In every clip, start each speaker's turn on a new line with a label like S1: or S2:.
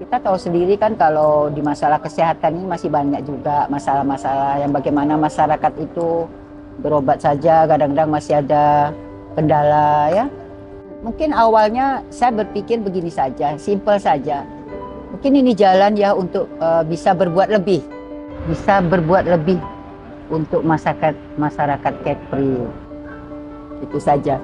S1: Kita tahu sendiri kan kalau di masalah kesehatan ini masih banyak juga masalah-masalah yang bagaimana masyarakat itu berobat saja kadang-kadang masih ada kendala ya. Mungkin awalnya saya berpikir begini saja, simpel saja. Mungkin ini jalan ya untuk bisa berbuat lebih. Bisa berbuat lebih untuk masyarakat Kepri. Itu saja.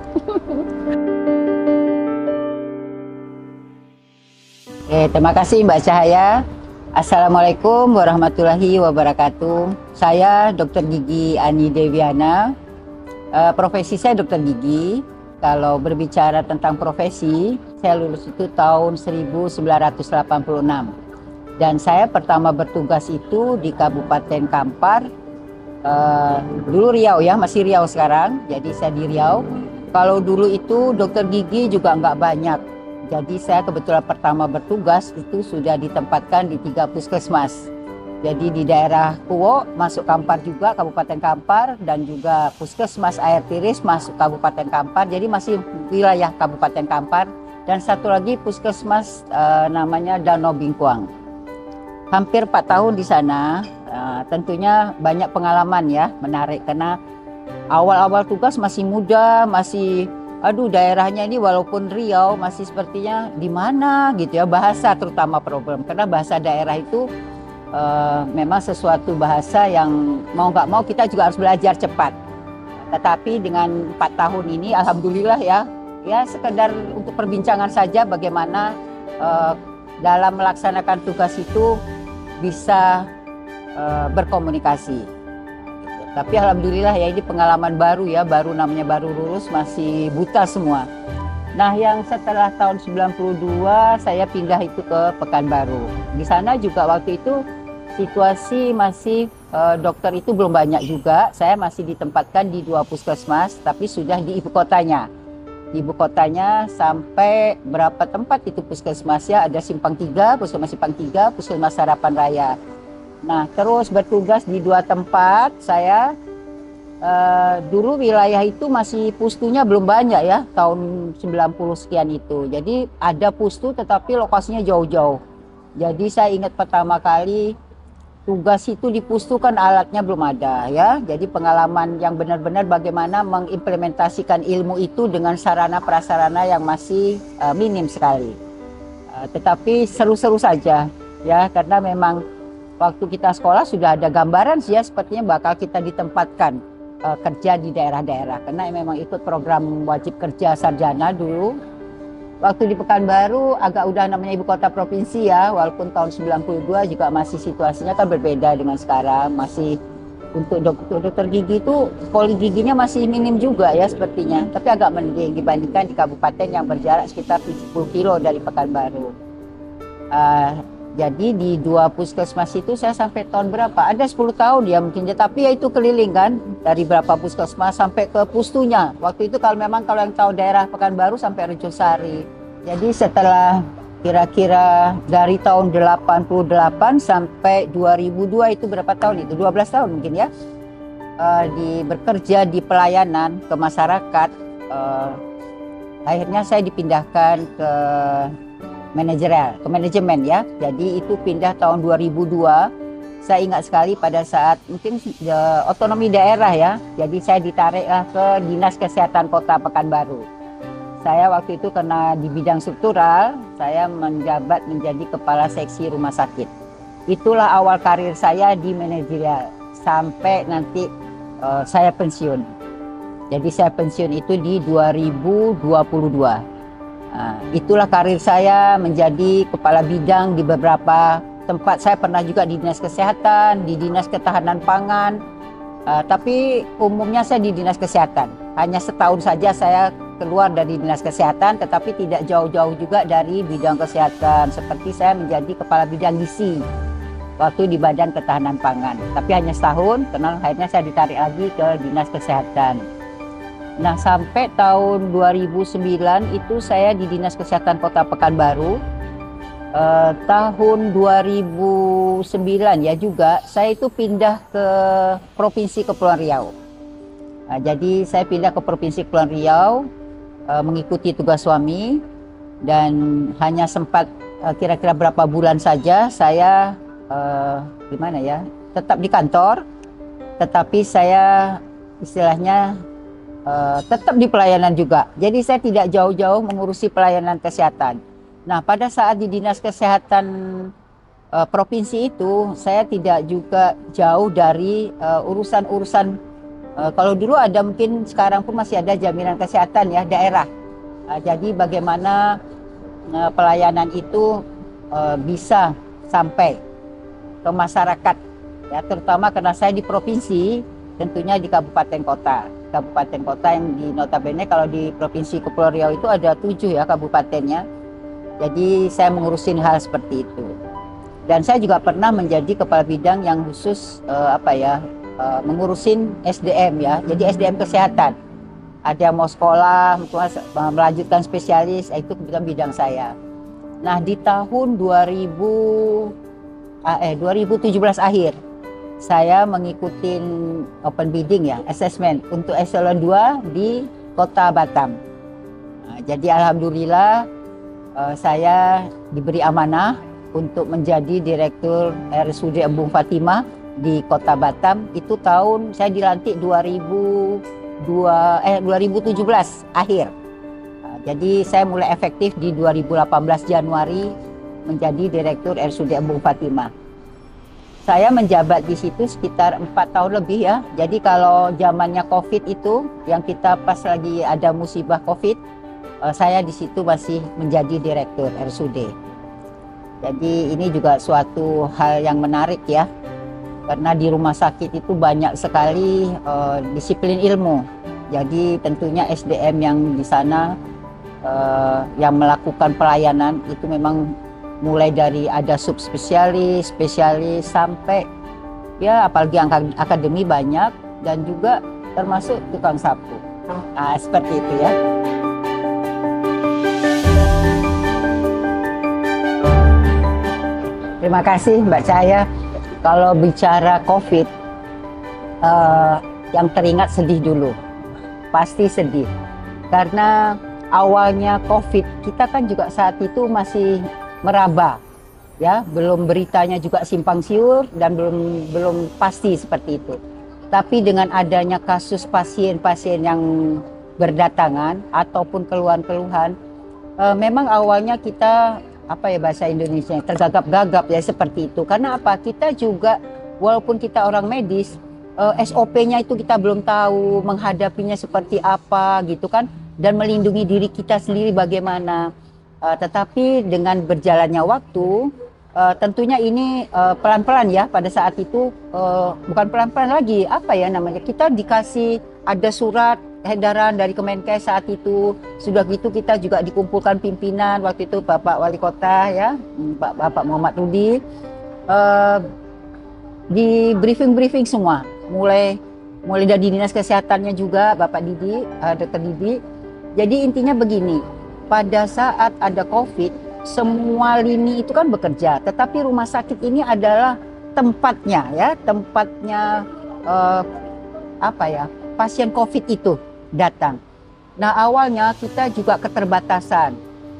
S1: Oke, terima kasih Mbak Cahaya. Assalamualaikum warahmatullahi wabarakatuh. Saya Dr. Gigi Ani Deviana. Profesi saya dokter gigi. Kalau berbicara tentang profesi, saya lulus itu tahun 1986. Dan saya pertama bertugas itu di Kabupaten Kampar. Dulu Riau ya, masih Riau sekarang. Jadi saya di Riau. Kalau dulu itu dokter gigi juga nggak banyak. Jadi saya kebetulan pertama bertugas itu sudah ditempatkan di 3 puskesmas. Jadi di daerah Kuwo masuk Kampar juga, Kabupaten Kampar, dan juga puskesmas Air Tiris masuk Kabupaten Kampar. Jadi masih wilayah Kabupaten Kampar. Dan satu lagi puskesmas namanya Danau Bingkuang. Hampir 4 tahun di sana. Tentunya banyak pengalaman ya, menarik karena awal-awal tugas masih muda, masih daerahnya ini walaupun Riau masih sepertinya di mana gitu ya, bahasa terutama problem karena bahasa daerah itu memang sesuatu bahasa yang mau nggak mau kita juga harus belajar cepat. Tetapi dengan 4 tahun ini alhamdulillah ya sekedar untuk perbincangan saja bagaimana dalam melaksanakan tugas itu bisa berkomunikasi. Tapi alhamdulillah ya ini pengalaman baru ya, namanya baru lulus masih buta semua. Nah yang setelah tahun 92 saya pindah itu ke Pekanbaru. Di sana juga waktu itu situasi masih dokter itu belum banyak juga. Saya masih ditempatkan di 2 puskesmas tapi sudah di ibu kotanya. Di ibu kotanya sampai berapa tempat itu puskesmasnya, ada Simpang 3, puskesmas Simpang 3, puskesmas Harapan Raya. Nah, terus bertugas di 2 tempat. Saya dulu wilayah itu masih pustunya belum banyak ya, tahun 90 sekian itu. Jadi ada pustu tetapi lokasinya jauh-jauh. Jadi saya ingat pertama kali tugas itu di pustu kan alatnya belum ada ya. Jadi pengalaman yang benar-benar bagaimana mengimplementasikan ilmu itu dengan sarana prasarana yang masih minim sekali. Tetapi seru-seru saja ya, karena memang waktu kita sekolah sudah ada gambaran sih ya sepertinya bakal kita ditempatkan kerja di daerah-daerah karena memang ikut program wajib kerja sarjana dulu. Waktu di Pekanbaru agak udah namanya ibu kota provinsi ya, walaupun tahun 92 juga masih situasinya kan berbeda dengan sekarang. Masih untuk dokter gigi itu poli giginya masih minim juga ya sepertinya, tapi agak mending dibandingkan di kabupaten yang berjarak sekitar 70 kilo dari Pekanbaru. Jadi di 2 puskesmas itu saya sampai tahun berapa? Ada 10 tahun ya mungkin, tapi ya itu keliling kan dari berapa puskesmas sampai ke pustunya. Waktu itu kalau yang tahu daerah Pekanbaru sampai Rejosari. Jadi setelah kira-kira dari tahun 88 sampai 2002 itu berapa tahun itu? 12 tahun mungkin ya. Bekerja di pelayanan ke masyarakat. Akhirnya saya dipindahkan ke manajemen ya. Jadi itu pindah tahun 2002. Saya ingat sekali pada saat mungkin otonomi daerah ya. Jadi saya ditariklah ke Dinas Kesehatan Kota Pekanbaru. Saya waktu itu karena di bidang struktural, saya menjabat menjadi kepala seksi rumah sakit. Itulah awal karir saya di manajerial sampai nanti saya pensiun. Jadi saya pensiun itu di 2022. Nah, itulah karir saya menjadi kepala bidang di beberapa tempat. Saya pernah juga di Dinas Kesehatan, di Dinas Ketahanan Pangan, tapi umumnya saya di Dinas Kesehatan. Hanya setahun saja saya keluar dari Dinas Kesehatan, tetapi tidak jauh-jauh juga dari bidang kesehatan. Seperti saya menjadi kepala bidang gizi waktu di Badan Ketahanan Pangan. Tapi hanya setahun, karena akhirnya saya ditarik lagi ke Dinas Kesehatan. Nah sampai tahun 2009 itu saya di Dinas Kesehatan Kota Pekanbaru. Tahun 2009 ya juga saya itu pindah ke Provinsi Kepulauan Riau. Nah, jadi saya pindah ke Provinsi Kepulauan Riau mengikuti tugas suami dan hanya sempat kira-kira berapa bulan saja saya gimana ya, tetap di kantor, tetapi saya istilahnya tetap di pelayanan juga. Jadi saya tidak jauh-jauh mengurusi pelayanan kesehatan. Nah, pada saat di Dinas Kesehatan provinsi itu, saya tidak juga jauh dari urusan-urusan. Kalau dulu ada, mungkin sekarang pun masih ada jaminan kesehatan ya daerah. Jadi bagaimana pelayanan itu bisa sampai ke masyarakat ya, terutama karena saya di provinsi, tentunya di kabupaten kota yang di notabene kalau di Provinsi Kepulauan Riau itu ada 7 ya kabupatennya. Jadi saya mengurusin hal seperti itu. Dan saya juga pernah menjadi kepala bidang yang khusus mengurusin SDM ya. Jadi SDM kesehatan. Ada yang mau sekolah, melanjutkan spesialis, itu kebetulan bidang saya. Nah, di tahun 2017 akhir saya mengikuti open bidding ya, assessment untuk eselon 2 di Kota Batam. Nah, jadi alhamdulillah saya diberi amanah untuk menjadi Direktur RSUD Embung Fatimah di Kota Batam. Itu tahun saya dilantik 2017 akhir. Nah, jadi saya mulai efektif di 2018 Januari menjadi Direktur RSUD Embung Fatimah. Saya menjabat di situ sekitar 4 tahun lebih ya. Jadi kalau zamannya COVID itu, yang kita pas lagi ada musibah COVID, saya di situ masih menjadi Direktur RSUD. Jadi ini juga suatu hal yang menarik ya, karena di rumah sakit itu banyak sekali disiplin ilmu. Jadi tentunya SDM yang di sana yang melakukan pelayanan itu memang mulai dari ada subspesialis, spesialis, sampai ya apalagi akademi banyak, dan juga termasuk tukang sapu. Nah, seperti itu ya. Terima kasih Mbak Cahaya. Kalau bicara COVID, yang teringat sedih dulu. Pasti sedih. Karena awalnya COVID, kita kan juga saat itu masih meraba, ya, belum beritanya juga simpang siur dan belum pasti seperti itu. Tapi dengan adanya kasus pasien-pasien yang berdatangan ataupun keluhan-keluhan, memang awalnya kita bahasa Indonesia tergagap-gagap ya seperti itu. Karena apa? Kita juga walaupun kita orang medis, SOP-nya itu kita belum tahu, menghadapinya seperti apa gitu kan, dan melindungi diri kita sendiri bagaimana. Tetapi dengan berjalannya waktu, tentunya ini pelan-pelan ya, pada saat itu bukan pelan-pelan lagi, kita dikasih ada surat edaran dari Kemenkes saat itu. Sudah gitu kita juga dikumpulkan pimpinan waktu itu, Bapak Wali Kota ya, Bapak Muhammad Rudi, di briefing semua, mulai dari Dinas Kesehatannya juga Bapak Didi, Dr. Didi. Jadi intinya begini, pada saat ada COVID, semua lini itu kan bekerja, tetapi rumah sakit ini adalah tempatnya ya, pasien COVID itu datang. Nah, awalnya kita juga keterbatasan.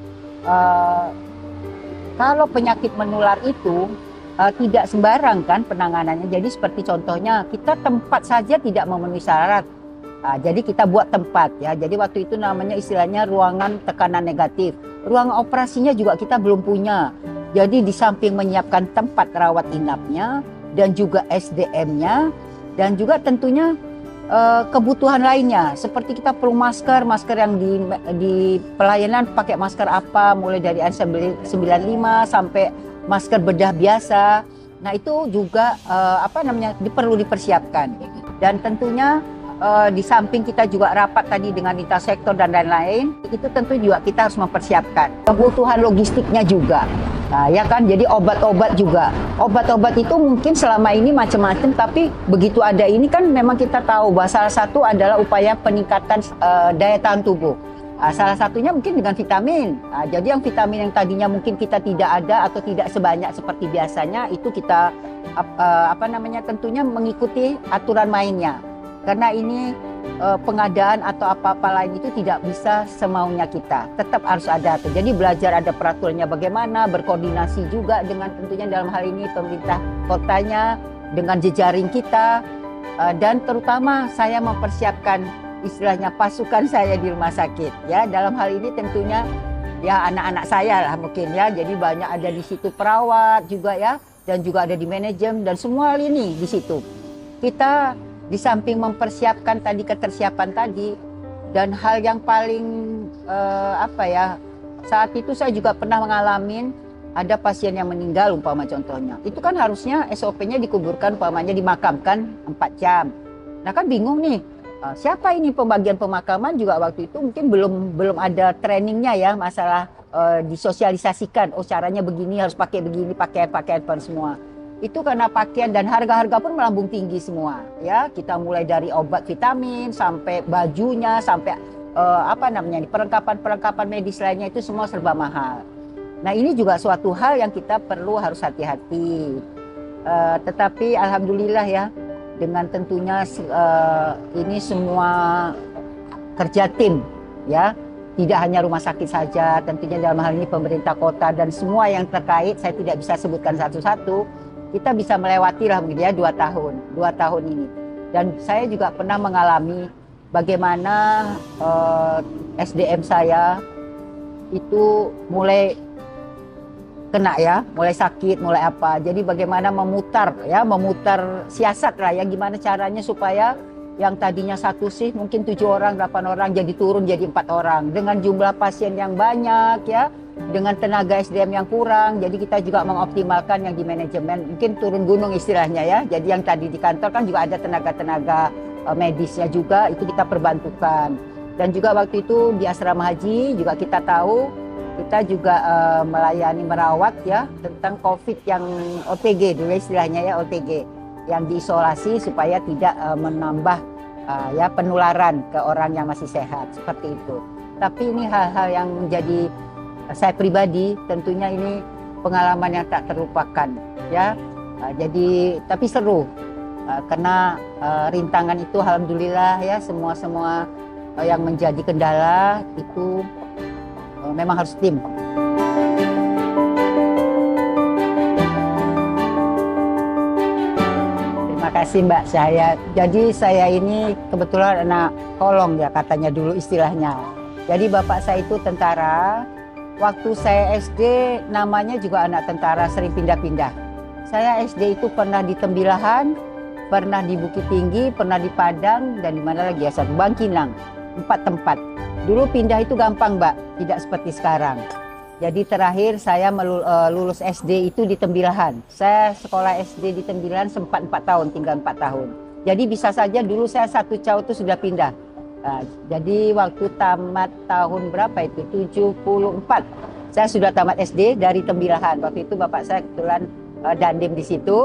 S1: Kalau penyakit menular itu tidak sembarang kan penanganannya. Jadi seperti contohnya, kita tempat saja tidak memenuhi syarat. Jadi kita buat tempat ya. Jadi waktu itu namanya istilahnya ruangan tekanan negatif. Ruang operasinya juga kita belum punya. Jadi di samping menyiapkan tempat rawat inapnya dan juga SDM-nya, dan juga tentunya kebutuhan lainnya. Seperti kita perlu masker yang di pelayanan pakai masker apa, mulai dari N95 sampai masker bedah biasa. Nah, itu juga perlu dipersiapkan. Dan tentunya di samping kita juga rapat tadi dengan lintas sektor dan lain-lain, itu tentu juga kita harus mempersiapkan kebutuhan logistiknya juga. Nah, ya kan, jadi obat-obat juga. Obat-obat itu mungkin selama ini macam-macam, tapi begitu ada ini kan memang kita tahu bahwa salah satu adalah upaya peningkatan daya tahan tubuh. Salah satunya mungkin dengan vitamin. Jadi yang vitamin yang tadinya mungkin kita tidak ada atau tidak sebanyak seperti biasanya, itu kita tentunya mengikuti aturan mainnya. Karena ini pengadaan atau apa-apa lain itu tidak bisa semaunya kita. Tetap harus ada. Jadi belajar ada peraturannya bagaimana, berkoordinasi juga dengan tentunya dalam hal ini pemerintah kotanya, dengan jejaring kita, dan terutama saya mempersiapkan istilahnya pasukan saya di rumah sakit. Ya, dalam hal ini tentunya ya anak-anak saya lah mungkin ya. Jadi banyak ada di situ perawat juga ya, dan juga ada di manajemen dan semua hal ini di situ. Kita di samping mempersiapkan tadi ketersiapan tadi, dan hal yang paling saat itu saya juga pernah mengalami ada pasien yang meninggal umpama contohnya. Itu kan harusnya SOP-nya dikuburkan umpamanya dimakamkan 4 jam. Nah kan bingung nih, siapa ini pembagian pemakaman juga waktu itu mungkin belum ada trainingnya ya, masalah disosialisasikan, oh caranya begini, harus pakai begini, pakaian semua. Itu karena pakaian dan harga-harga pun melambung tinggi semua ya. Kita mulai dari obat vitamin sampai bajunya sampai perlengkapan medis lainnya itu semua serba mahal. Nah ini juga suatu hal yang kita perlu harus hati-hati. Tetapi alhamdulillah ya, dengan tentunya ini semua kerja tim ya. Tidak hanya rumah sakit saja, tentunya dalam hal ini pemerintah kota dan semua yang terkait, saya tidak bisa sebutkan satu-satu. Kita bisa melewati lah begitu ya 2 tahun ini. Dan saya juga pernah mengalami bagaimana SDM saya itu mulai kena ya, mulai sakit, mulai apa. Jadi bagaimana memutar siasat lah ya, gimana caranya supaya yang tadinya 1 shift mungkin 7 orang, 8 orang jadi turun jadi 4 orang. Dengan jumlah pasien yang banyak ya, dengan tenaga SDM yang kurang, jadi kita juga mengoptimalkan yang di manajemen, mungkin turun gunung istilahnya ya. Jadi yang tadi di kantor kan juga ada tenaga-tenaga medisnya juga, itu kita perbantukan. Dan juga waktu itu di asrama haji juga kita tahu, kita juga melayani merawat ya tentang COVID yang OTG dulu istilahnya ya, OTG yang diisolasi supaya tidak menambah ya penularan ke orang yang masih sehat seperti itu. Tapi ini hal-hal yang menjadi saya pribadi tentunya ini pengalaman yang tak terlupakan ya. Jadi tapi seru karena rintangan itu alhamdulillah ya, semua yang menjadi kendala itu memang harus tim. Terima kasih Mbak. Saya ini kebetulan anak kolong ya katanya dulu istilahnya. Jadi bapak saya itu tentara. Waktu saya SD namanya juga anak tentara, sering pindah-pindah. Saya SD itu pernah di Tembilahan, pernah di Bukit Tinggi, pernah di Padang, dan di mana lagi ya, Bangkinang. 4 tempat. Dulu pindah itu gampang Mbak, tidak seperti sekarang. Jadi terakhir saya lulus SD itu di Tembilahan. Saya sekolah SD di Tembilahan sempat 4 tahun, tinggal 4 tahun. Jadi bisa saja dulu saya 1 tahun itu sudah pindah. Nah, jadi waktu tamat tahun berapa itu? 74. Saya sudah tamat SD dari Tembilahan. Waktu itu bapak saya kebetulan dandim di situ.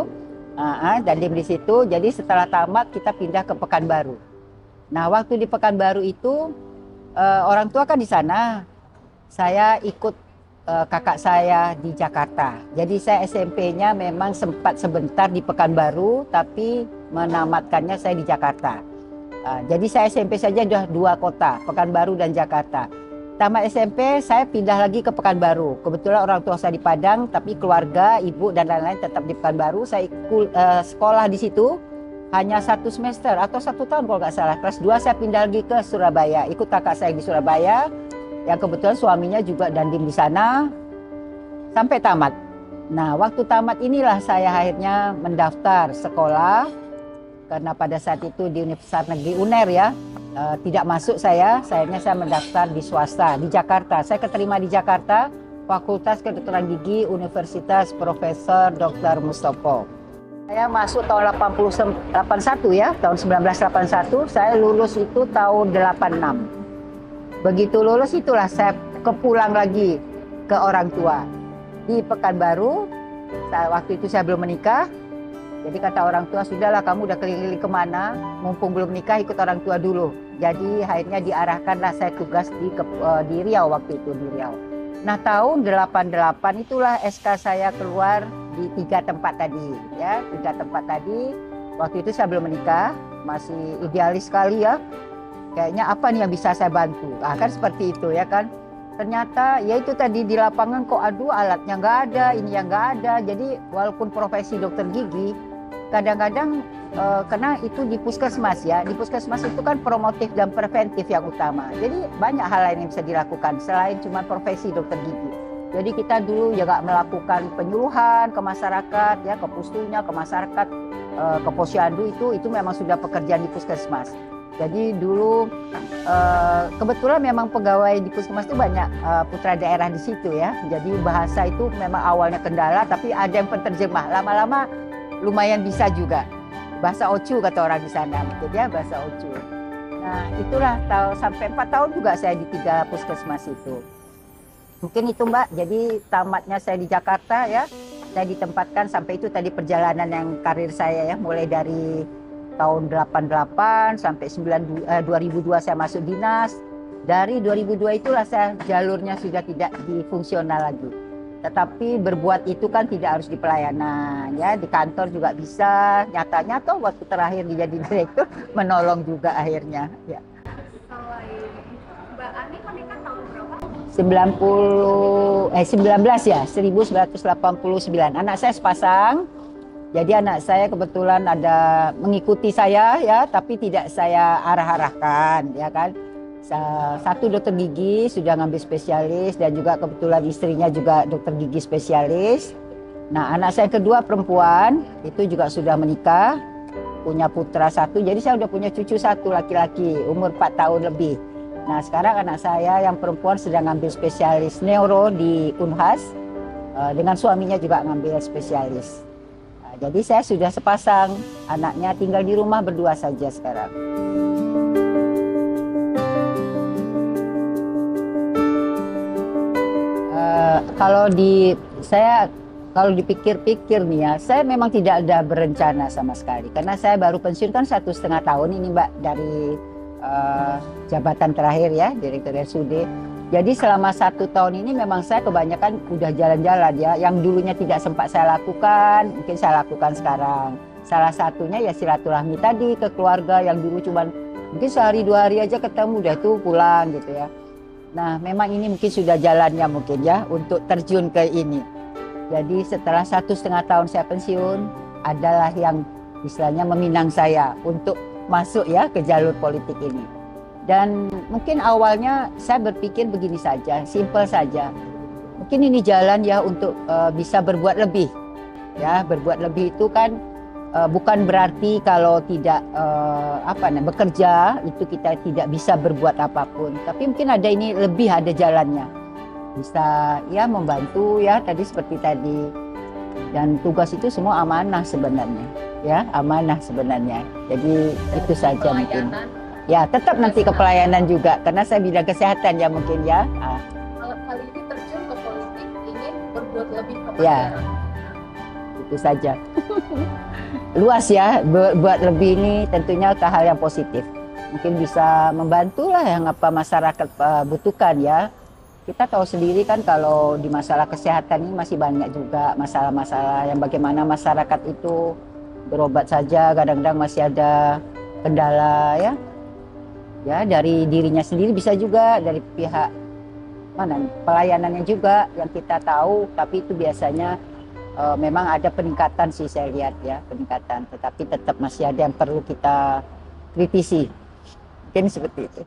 S1: Jadi setelah tamat kita pindah ke Pekanbaru. Nah, waktu di Pekanbaru itu orang tua kan di sana. Saya ikut kakak saya di Jakarta. Jadi saya SMP-nya memang sempat sebentar di Pekanbaru, tapi menamatkannya saya di Jakarta. Jadi saya SMP saja sudah 2 kota, Pekanbaru dan Jakarta. Tamat SMP saya pindah lagi ke Pekanbaru. Kebetulan orang tua saya di Padang, tapi keluarga, ibu dan lain-lain tetap di Pekanbaru. Saya sekolah di situ hanya 1 semester atau 1 tahun kalau nggak salah. Kelas 2 saya pindah lagi ke Surabaya, ikut kakak saya di Surabaya, yang kebetulan suaminya juga dandim di sana sampai tamat. Nah, waktu tamat inilah saya akhirnya mendaftar sekolah. Karena pada saat itu di Universitas Negeri UNER ya, tidak masuk sayangnya saya mendaftar di swasta di Jakarta. Saya keterima di Jakarta, Fakultas Kedokteran Gigi Universitas Profesor Dr. Mustopo. Saya masuk tahun 81 ya, tahun 1981, saya lulus itu tahun 86. Begitu lulus itulah saya kepulang lagi ke orang tua di Pekanbaru. Waktu itu saya belum menikah. Jadi kata orang tua, sudahlah kamu udah keliling kemana, mumpung belum nikah ikut orang tua dulu. Jadi akhirnya diarahkanlah saya tugas di Riau waktu itu, di Riau. Nah tahun 88 itulah SK saya keluar di 3 tempat tadi. Ya, 3 tempat tadi, waktu itu saya belum menikah. masih idealis sekali ya. Kayaknya apa nih yang bisa saya bantu? Kan seperti itu ya kan. Ternyata ya itu tadi di lapangan kok aduh alatnya nggak ada, ini yang nggak ada. Jadi walaupun profesi dokter gigi, kadang-kadang karena itu di puskesmas ya. Di puskesmas itu kan promotif dan preventif yang utama. Jadi banyak hal lain yang bisa dilakukan selain cuma profesi dokter gigi. Jadi kita dulu juga melakukan penyuluhan ke masyarakat ya, ke pustunya, ke masyarakat, ke posyandu itu memang sudah pekerjaan di puskesmas. Jadi dulu kebetulan memang pegawai di puskesmas itu banyak putra daerah di situ ya. Jadi bahasa itu memang awalnya kendala, tapi ada yang penerjemah. Lama-lama lumayan bisa juga. Bahasa Ocu kata orang di sana, gitu ya, bahasa Ocu. Nah itulah sampai 4 tahun juga saya di 3 puskesmas itu. Mungkin itu Mbak, jadi tamatnya saya di Jakarta ya. Saya ditempatkan sampai itu tadi perjalanan yang karir saya ya, mulai dari tahun 88 sampai 2002 saya masuk dinas. Dari 2002 itulah saya jalurnya sudah tidak di fungsional lagi. Tetapi berbuat itu kan tidak harus di pelayanan ya, di kantor juga bisa. Nyatanya toh waktu terakhir jadi direktur menolong juga akhirnya ya.
S2: Mbak Ani menikah tahun berapa?
S1: 19 ya, 1989. Anak saya sepasang. Jadi anak saya kebetulan ada mengikuti saya ya, tapi tidak saya arah-arahkan ya kan. Satu dokter gigi sudah ngambil spesialis dan juga kebetulan istrinya juga dokter gigi spesialis. Nah anak saya kedua perempuan itu juga sudah menikah, punya putra 1. Jadi saya udah punya cucu 1 laki-laki umur 4 tahun lebih. Nah sekarang anak saya yang perempuan sedang ngambil spesialis neuro di Unhas, dengan suaminya juga ngambil spesialis. Jadi saya sudah sepasang, anaknya tinggal di rumah berdua saja sekarang. Kalau dipikir-pikir nih ya, saya memang tidak ada berencana sama sekali. Karena saya baru pensiun kan 1,5 tahun ini Mbak dari jabatan terakhir ya, Direktur RSUD. Jadi selama 1 tahun ini memang saya kebanyakan udah jalan-jalan ya. Yang dulunya tidak sempat saya lakukan, mungkin saya lakukan sekarang. Salah satunya ya silaturahmi tadi ke keluarga yang dulu cuman mungkin sehari 2 hari aja ketemu, udah itu pulang gitu ya. Nah memang ini mungkin sudah jalannya mungkin ya untuk terjun ke ini. Jadi setelah 1,5 tahun saya pensiun, adalah yang istilahnya meminang saya untuk masuk ya ke jalur politik ini. Dan mungkin awalnya saya berpikir begini saja, simpel saja. Mungkin ini jalan ya untuk bisa berbuat lebih. Ya, berbuat lebih itu kan bukan berarti kalau tidak bekerja itu kita tidak bisa berbuat apapun. Tapi mungkin ada ini lebih, ada jalannya. Bisa ya membantu ya tadi seperti tadi. Dan tugas itu semua amanah sebenarnya. Ya, amanah sebenarnya. Jadi itu saja mungkin. Ya, tetap nanti ke pelayanan juga, karena saya bidang kesehatan ya mungkin ya.
S2: Kali ini terjun ke politik, ingin berbuat lebih ke
S1: Ya, itu saja. Luas ya, buat lebih ini tentunya ke hal yang positif. Mungkin bisa membantu lah yang apa masyarakat butuhkan ya. Kita tahu sendiri kan kalau di masalah kesehatan ini masih banyak juga masalah-masalah yang bagaimana masyarakat itu berobat saja kadang-kadang masih ada kendala ya. Ya dari dirinya sendiri bisa juga dari pihak pelayanannya juga yang kita tahu, tapi itu biasanya memang ada peningkatan sih saya lihat ya, peningkatan, tetapi tetap masih ada yang perlu kita kritisi, mungkin seperti itu.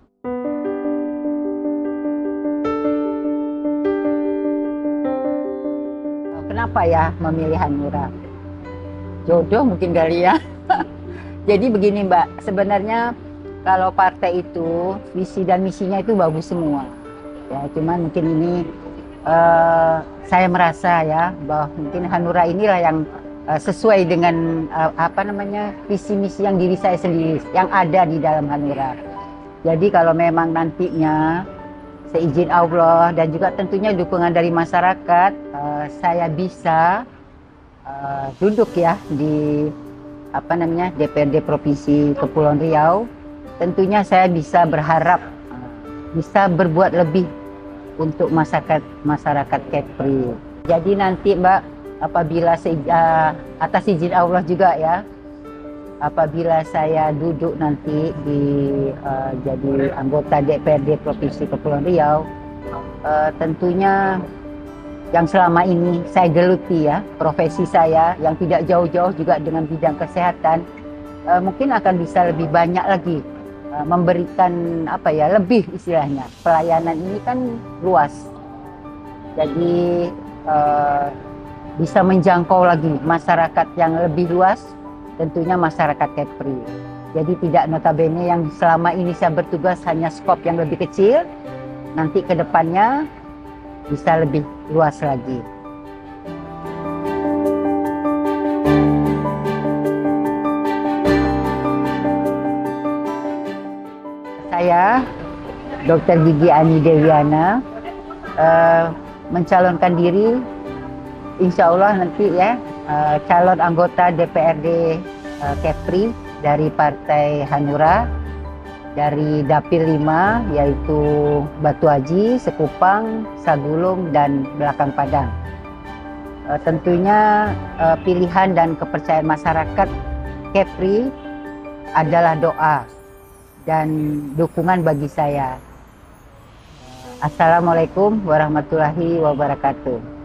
S1: Kenapa ya memilih Hanura? Jodoh mungkin kali ya. Jadi begini Mbak, sebenarnya kalau partai itu visi dan misinya itu bagus semua ya, cuman mungkin ini saya merasa ya bahwa mungkin Hanura inilah yang sesuai dengan visi misi yang diri saya sendiri yang ada di dalam Hanura. Jadi kalau memang nantinya seizin Allah dan juga tentunya dukungan dari masyarakat, saya bisa duduk ya di DPRD Provinsi Kepulauan Riau. Tentunya saya bisa berharap bisa berbuat lebih untuk masyarakat Kepri. Jadi nanti Mbak, apabila atas izin Allah juga ya, apabila saya duduk nanti jadi anggota DPRD Provinsi Kepulauan Riau, tentunya yang selama ini saya geluti ya, profesi saya yang tidak jauh-jauh juga dengan bidang kesehatan, mungkin akan bisa lebih banyak lagi memberikan lebih istilahnya. Pelayanan ini kan luas, jadi bisa menjangkau lagi masyarakat yang lebih luas, tentunya masyarakat Kepri. Jadi tidak notabene yang selama ini saya bertugas hanya skop yang lebih kecil, nanti ke depannya bisa lebih luas lagi. Saya, Dr. Gigi Ani Dewiana, mencalonkan diri, insya Allah nanti ya, calon anggota DPRD Kepri dari Partai Hanura, dari Dapil 5, yaitu Batu Haji, Sekupang, Sagulung, dan Belakang Padang. Tentunya pilihan dan kepercayaan masyarakat Kepri adalah doa dan dukungan bagi saya. Assalamualaikum warahmatullahi wabarakatuh.